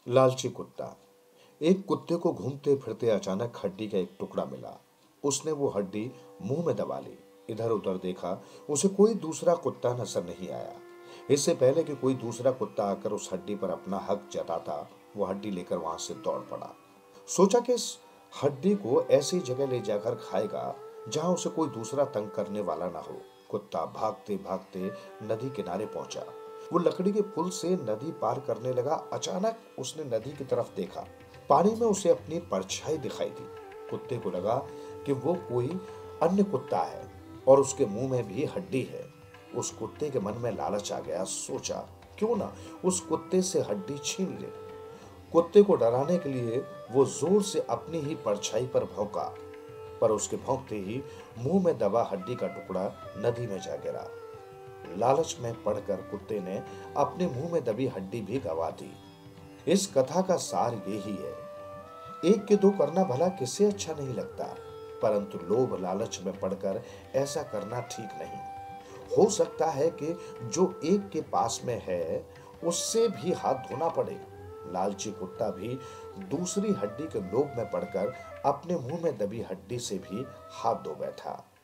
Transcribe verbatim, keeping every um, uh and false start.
लालची कुत्ता। एक कुत्ते को घूमते फिरते अचानक हड्डी का एक टुकड़ा मिला। उसने वो हड्डी मुंह में दबा ली। इधर उधर देखा, उसे कोई दूसरा कुत्ता नजर नहीं आया। इससे पहले कि कोई दूसरा कुत्ता आकर उस हड्डी पर अपना हक जताता, वो हड्डी लेकर वहां से दौड़ पड़ा। सोचा कि इस हड्डी को ऐसी जगह ले जाकर खाएगा जहां उसे कोई दूसरा तंग करने वाला ना हो। कुत्ता भागते भागते नदी किनारे पहुंचा। वो लकड़ी के पुल से नदी पार करने लगा। अचानक उसने नदी की तरफ देखा। पानी में उसे अपनी परछाई दिखाई दी। कुत्ते को लगा कि वो कोई अन्य कुत्ता है और उसके मुंह में भी हड्डी है। उस कुत्ते के मन में लालच आ गया। सोचा, क्यों ना उस कुत्ते से हड्डी छीन ले। कुत्ते को डराने के लिए वो जोर से अपनी ही परछाई पर भौंका, पर उसके भौंकते ही मुंह में दबा हड्डी का टुकड़ा नदी में जा गिरा। लालच में पड़कर कुत्ते ने अपने मुंह में दबी हड्डी भी गंवा दी। इस कथा का सार यही है, एक के दो करना भला किसे अच्छा नहीं लगता, परंतु लोभ लालच में पड़कर ऐसा करना ठीक नहीं। हो सकता है कि जो एक के पास में है उससे भी हाथ धोना पड़े। लालची कुत्ता भी दूसरी हड्डी के लोभ में पड़कर अपने मुंह में दबी हड्डी से भी हाथ धो बैठा।